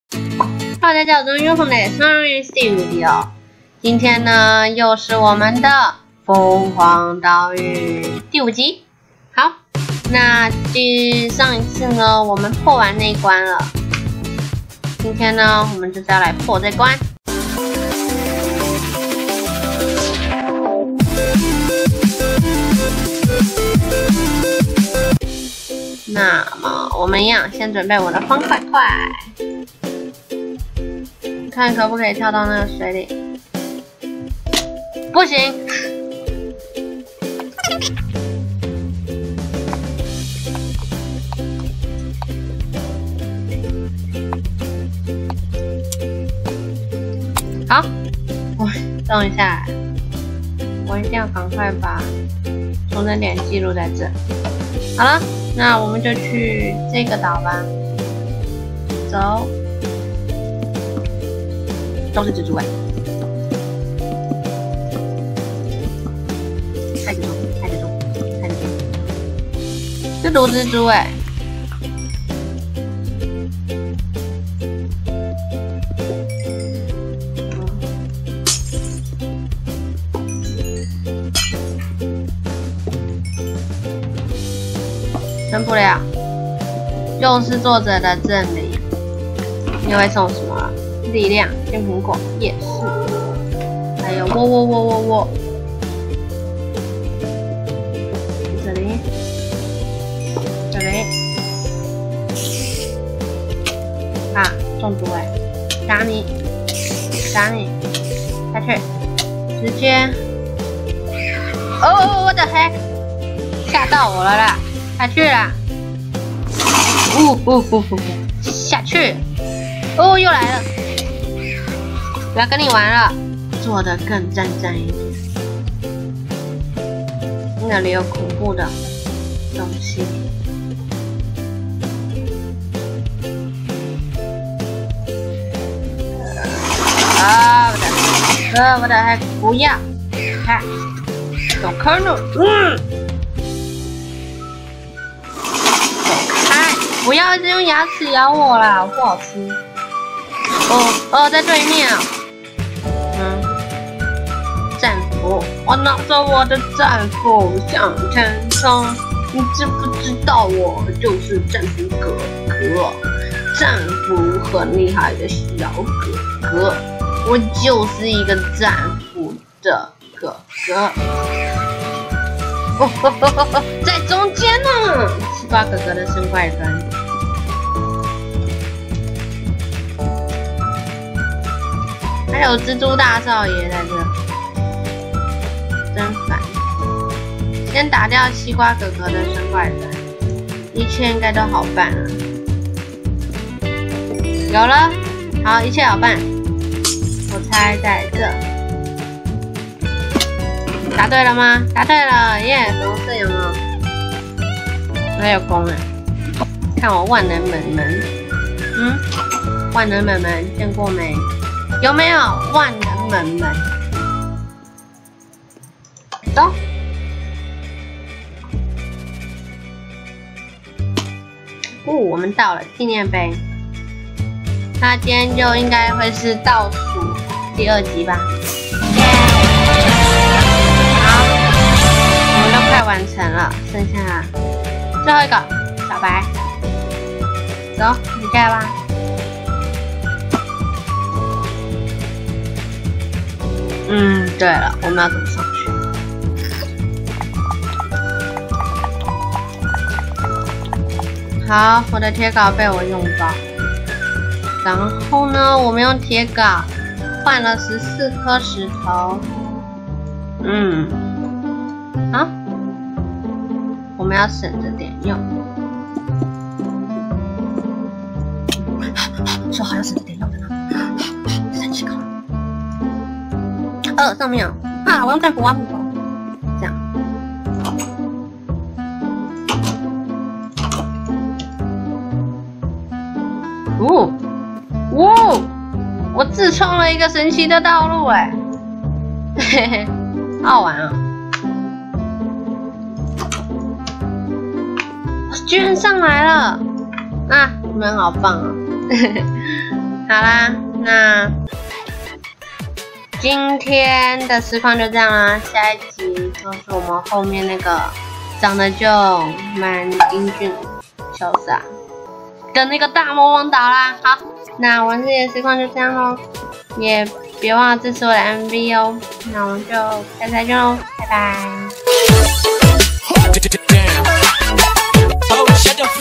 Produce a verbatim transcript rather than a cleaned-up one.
Hello， 大家好，我是优凤的双鱼 C 五 D 哦。今天呢，又是我们的疯狂岛屿第五集。好，那继上一次呢，我们破完那一关了。今天呢，我们就是要来破这关。那么我们一样，先准备我的方块块，看可不可以跳到那个水里。不行。好，我等一下，我一定要赶快把充电点记录在这。好了，那我们就去这个岛吧。走，都是蜘蛛哎！太蜘蛛，太蜘蛛，太蜘蛛，是毒蜘蛛哎！撑不了，又是作者的赠礼。你会送什么？力量、鲜苹果、夜市，还有喔喔喔喔喔。这里，这里，啊，中毒哎！打你，打你，下去，直接。哦，我的 heck， 吓到我了啦！下去啦！呜呜呜呜！下去！哦，又来了！不要跟你玩了，做得更战战一点。那里有恐怖的东西。啊！我的，呃，我的还不要！看，有坑了，嗯。不要一直用牙齿咬我啦，不好吃。哦哦，在对面啊。嗯，战斧，我拿着我的战斧向前冲。你知不知道我就是战斧哥哥？战斧很厉害的小哥哥，我就是一个战斧的哥哥。哦哦哦哦哦，在中间呢，西瓜哥哥的生怪人。还有蜘蛛大少爷在这，真烦！先打掉西瓜哥哥的生怪人，一切应该都好办了。有了，好，一切好办。我猜在这。答对了吗？答对了，耶！粉红色有没有？还有弓哎！看我万能门门，嗯，万能门门见过没？有没有万能门门？走。哦，我们到了纪念碑。那今天就应该会是倒数第二集吧。好，我们都快完成了，剩下最后一个小白。走，离开吧。嗯，对了，我们要怎么上去？好，我的铁镐被我用到。然后呢，我们用铁镐换了十四颗石头。嗯，好，我们要省着点用。说好要省着点用的呢，神奇高。二上面啊，我用战斧挖木头，这样。哦，哦，我自创了一个神奇的道路哎，嘿嘿，好好玩啊！居然上来了啊！你们好棒啊！ 好啦，那今天的实况就这样啦，下一集就是我们后面那个长得就蛮英俊、潇洒的那个大魔王岛啦。好，那我们这集的实况就这样咯，也别忘了支持我的 M V 哦。那我们就下次再见喽，拜拜。